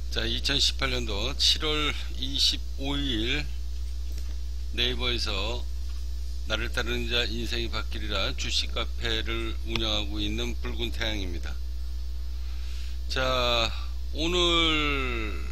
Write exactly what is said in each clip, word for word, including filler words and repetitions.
자, 이천십팔 년도 칠월 이십오일 네이버에서 나를 따르는 자 인생이 바뀌리라 주식 카페를 운영하고 있는 붉은 태양입니다. 자, 오늘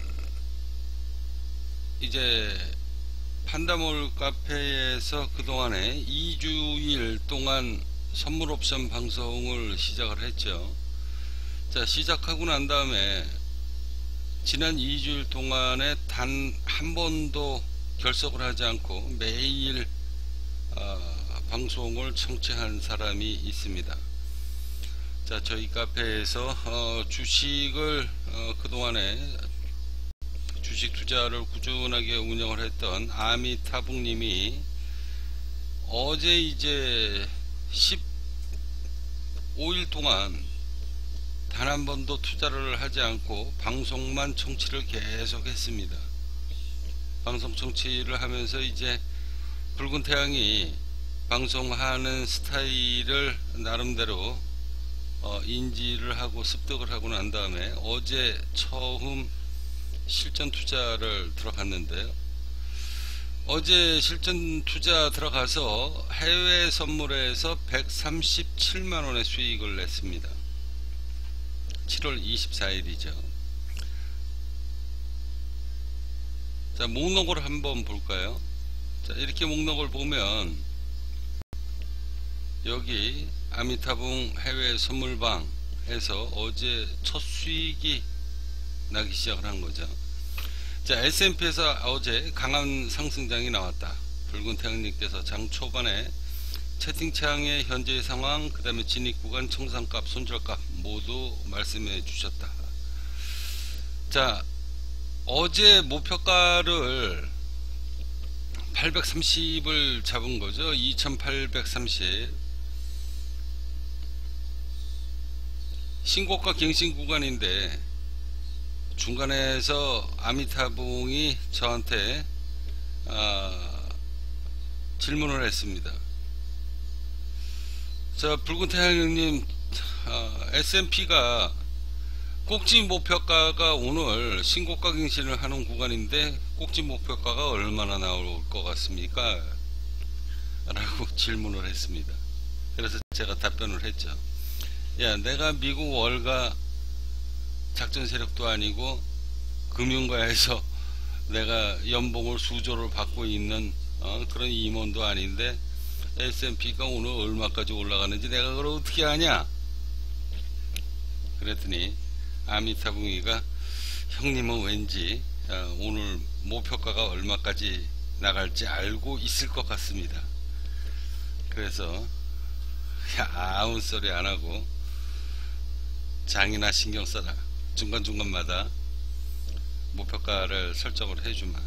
이제 판다몰 카페에서 그동안에 이 주일 동안 선물 옵션 방송을 시작을 했죠. 자, 시작하고 난 다음에 지난 이 주일 동안에 단 한 번도 결석을 하지 않고 매일 어, 방송을 청취한 사람이 있습니다. 자, 저희 카페에서 어, 주식을 어, 그동안에 주식 투자를 꾸준하게 운영을 했던 아미타붕님이 어제 이제 십오일 동안 단 한 번도 투자를 하지 않고 방송만 청취를 계속 했습니다. 방송 청취를 하면서 이제 붉은 태양이 방송하는 스타일을 나름대로 어, 인지를 하고 습득을 하고 난 다음에 어제 처음 실전 투자를 들어갔는데요. 어제 실전 투자 들어가서 해외 선물에서 백삼십칠만 원의 수익을 냈습니다. 칠월 이십사일이죠. 자, 목록을 한번 볼까요? 자, 이렇게 목록을 보면 여기 아미타붕 해외 선물방에서 어제 첫 수익이 나기 시작을 한 거죠. 자, 에스앤피에서 어제 강한 상승장이 나왔다. 붉은 태양님께서 장 초반에 채팅창의 현재의 상황, 그 다음에 진입구간, 청산값, 손절값 모두 말씀해 주셨다. 자, 어제 목표가를 팔백삼십을 잡은 거죠. 이천팔백삼십. 신고가 갱신 구간인데 중간에서 아미타붕이 저한테 아, 질문을 했습니다. 자, 붉은 태양님, 어, 에스앤피가 꼭지 목표가가 오늘 신고가 갱신을 하는 구간인데 꼭지 목표가가 얼마나 나올 것 같습니까? 라고 질문을 했습니다. 그래서 제가 답변을 했죠. 야, 내가 미국 월가 작전 세력도 아니고 금융가에서 내가 연봉을 수조를 받고 있는 어, 그런 임원도 아닌데 에스앤피가 오늘 얼마까지 올라가는지 내가 그걸 어떻게 아냐? 그랬더니 아미타붕이가 형님은 왠지 어, 오늘 목표가가 얼마까지 나갈지 알고 있을 것 같습니다. 그래서 야, 아무 소리 안 하고 장이나 신경 써라. 중간중간마다 목표가를 설정을 해주마.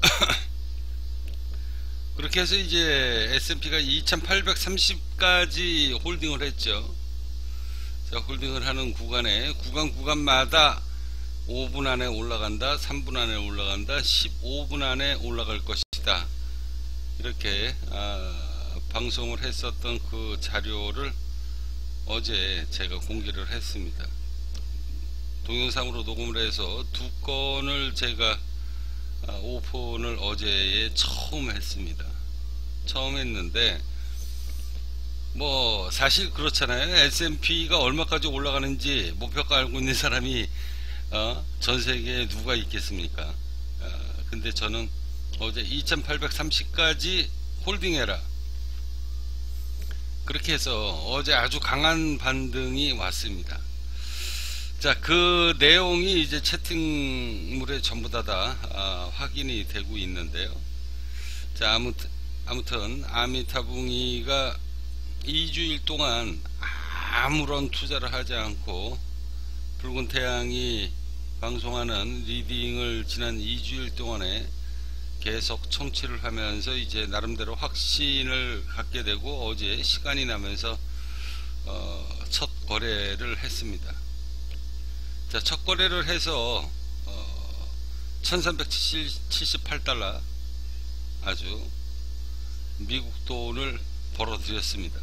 그렇게 해서 이제 에스앤피가 이천팔백삼십까지 홀딩을 했죠. 자, 홀딩을 하는 구간에 구간 구간마다 오 분 안에 올라간다, 삼 분 안에 올라간다, 십오 분 안에 올라갈 것이다. 이렇게 아, 방송을 했었던 그 자료를 어제 제가 공개를 했습니다. 동영상으로 녹음을 해서 두 건을 제가 아, 오픈을 어제에 처음 했습니다. 처음 했는데 뭐 사실 그렇잖아요. 에스앤피가 얼마까지 올라가는지 목표가 알고 있는 사람이 어, 전 세계에 누가 있겠습니까? 어, 근데 저는 어제 이천팔백삼십까지 홀딩해라. 그렇게 해서 어제 아주 강한 반등이 왔습니다. 자, 그 내용이 이제 채팅물에 전부 다, 다 아, 확인이 되고 있는데요. 자, 아무튼, 아무튼 아미타붕이가 이 주일 동안 아무런 투자를 하지 않고 붉은 태양이 방송하는 리딩을 지난 이 주일 동안에 계속 청취를 하면서 이제 나름대로 확신을 갖게 되고 어제 시간이 나면서 어, 첫 거래를 했습니다. 자, 첫 거래를 해서 어, 천삼백칠십팔 달러 아주 미국 돈을 벌어들였습니다.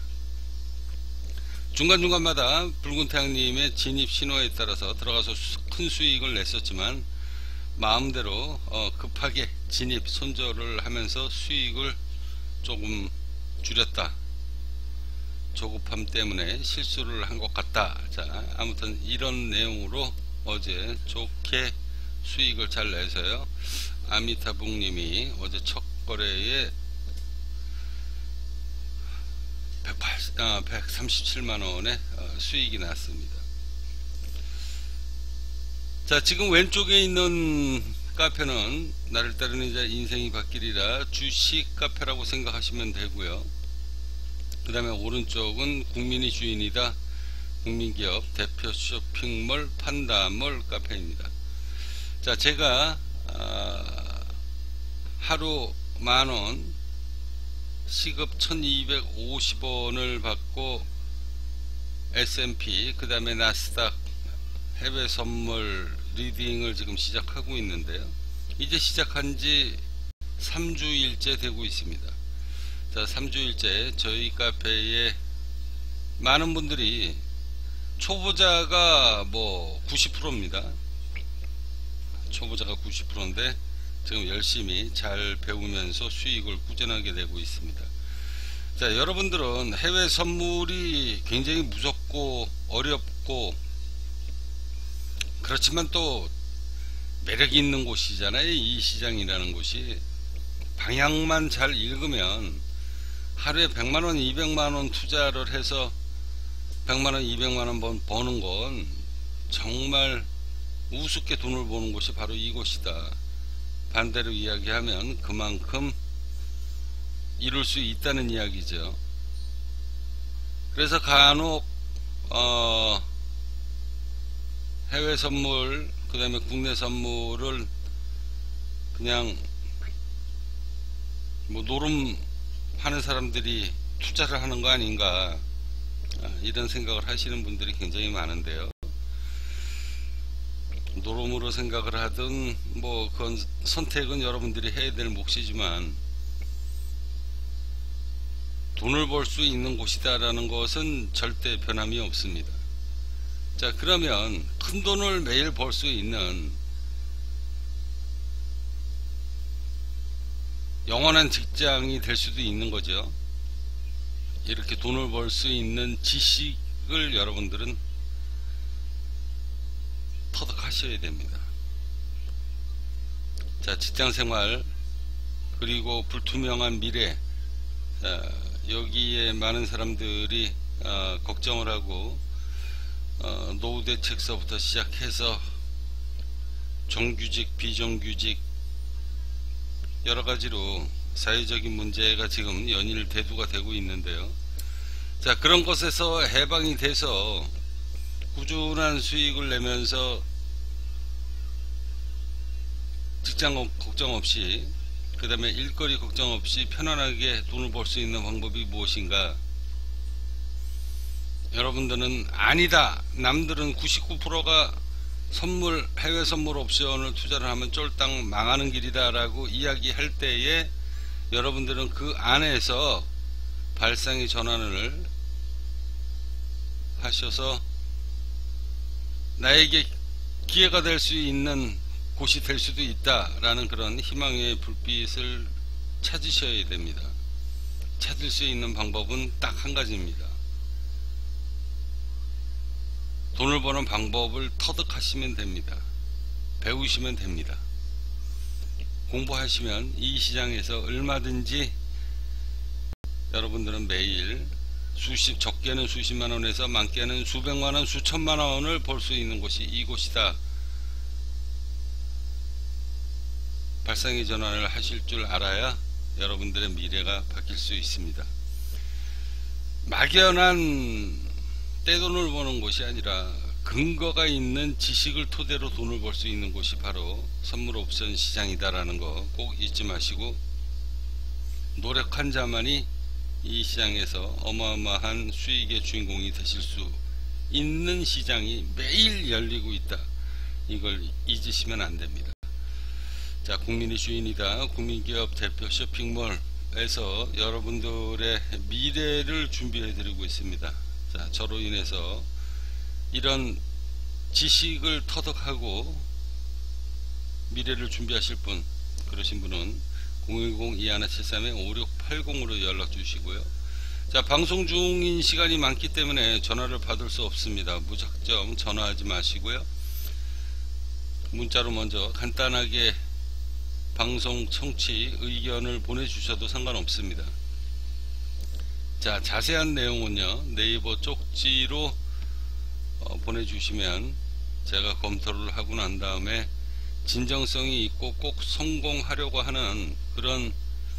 중간중간마다 붉은 태양님의 진입 신호에 따라서 들어가서 큰 수익을 냈었지만 마음대로 어, 급하게 진입 손절을 하면서 수익을 조금 줄였다. 조급함 때문에 실수를 한 것 같다. 자, 아무튼 이런 내용으로 어제 좋게 수익을 잘 내서요. 아미타북님이 어제 첫 거래에 백삼십칠만 원의 수익이 났습니다. 자, 지금 왼쪽에 있는 카페는 나를 따르는 이제 인생이 바뀌리라 주식 카페라고 생각하시면 되고요. 그 다음에 오른쪽은 국민이 주인이다 국민기업 대표 쇼핑몰 판다몰 카페입니다. 자, 제가 아, 하루 만원 시급 천이백오십 원을 받고 에스 앤 피 그 다음에 나스닥 해외 선물 리딩을 지금 시작하고 있는데요. 이제 시작한 지 삼 주일째 되고 있습니다. 자, 삼 주일째 저희 카페에 많은 분들이 초보자가 뭐 구십 퍼센트입니다. 초보자가 구십 퍼센트인데 지금 열심히 잘 배우면서 수익을 꾸준하게 내고 있습니다. 자, 여러분들은 해외 선물이 굉장히 무섭고 어렵고 그렇지만 또 매력이 있는 곳이잖아요. 이 시장이라는 곳이 방향만 잘 읽으면 하루에 백만원 이백만원 투자를 해서 백만원 이백만원 버는 건 정말 우습게 돈을 버는 곳이 바로 이곳이다. 반대로 이야기하면 그만큼 이룰 수 있다는 이야기죠. 그래서 간혹 어 해외 선물 그 다음에 국내 선물을 그냥 뭐 노름 하는 사람들이 투자를 하는 거 아닌가 이런 생각을 하시는 분들이 굉장히 많은데요. 노름으로 생각을 하든 뭐 그건 선택은 여러분들이 해야 될 몫이지만 돈을 벌 수 있는 곳이다 라는 것은 절대 변함이 없습니다. 자, 그러면 큰 돈을 매일 벌 수 있는 영원한 직장이 될 수도 있는 거죠. 이렇게 돈을 벌 수 있는 지식을 여러분들은 터득하셔야 됩니다. 자, 직장생활 그리고 불투명한 미래, 자, 여기에 많은 사람들이 어, 걱정을 하고 어, 노후 대책서부터 시작해서 정규직 비정규직 여러가지로 사회적인 문제가 지금 연일 대두가 되고 있는데요. 자, 그런 것에서 해방이 돼서 꾸준한 수익을 내면서 직장 걱정 없이 그 다음에 일거리 걱정 없이 편안하게 돈을 벌 수 있는 방법이 무엇인가? 여러분들은 아니다, 남들은 구십구 퍼센트가 선물 해외 선물 옵션을 투자를 하면 쫄딱 망하는 길이다 라고 이야기할 때에 여러분들은 그 안에서 발상의 전환을 하셔서 나에게 기회가 될 수 있는 곳이 될 수도 있다 라는 그런 희망의 불빛을 찾으셔야 됩니다. 찾을 수 있는 방법은 딱 한 가지입니다. 돈을 버는 방법을 터득하시면 됩니다. 배우시면 됩니다. 공부하시면 이 시장에서 얼마든지 여러분들은 매일 수십, 적게는 수십만 원에서 많게는 수백만 원, 수천만 원을 벌 수 있는 곳이 이곳이다. 발상의 전환을 하실 줄 알아야 여러분들의 미래가 바뀔 수 있습니다. 막연한 떼돈을 버는 곳이 아니라 근거가 있는 지식을 토대로 돈을 벌 수 있는 곳이 바로 선물 옵션 시장이다라는 거 꼭 잊지 마시고, 노력한 자만이 이 시장에서 어마어마한 수익의 주인공이 되실 수 있는 시장이 매일 열리고 있다. 이걸 잊으시면 안 됩니다. 자, 국민이 주인이다 국민기업 대표 쇼핑몰에서 여러분들의 미래를 준비해 드리고 있습니다. 자, 저로 인해서 이런 지식을 터득하고 미래를 준비하실 분, 그러신 분은 공일공 이일칠삼 오육팔공으로 연락 주시고요. 자, 방송 중인 시간이 많기 때문에 전화를 받을 수 없습니다. 무작정 전화하지 마시고요. 문자로 먼저 간단하게 방송 청취 의견을 보내주셔도 상관없습니다. 자, 자세한 내용은요, 네이버 쪽지로 어, 보내주시면 제가 검토를 하고 난 다음에 진정성이 있고 꼭 성공하려고 하는 그런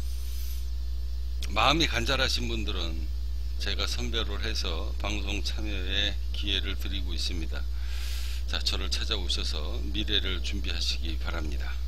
마음이 간절하신 분들은 제가 선별을 해서 방송 참여에 기회를 드리고 있습니다. 자, 저를 찾아오셔서 미래를 준비하시기 바랍니다.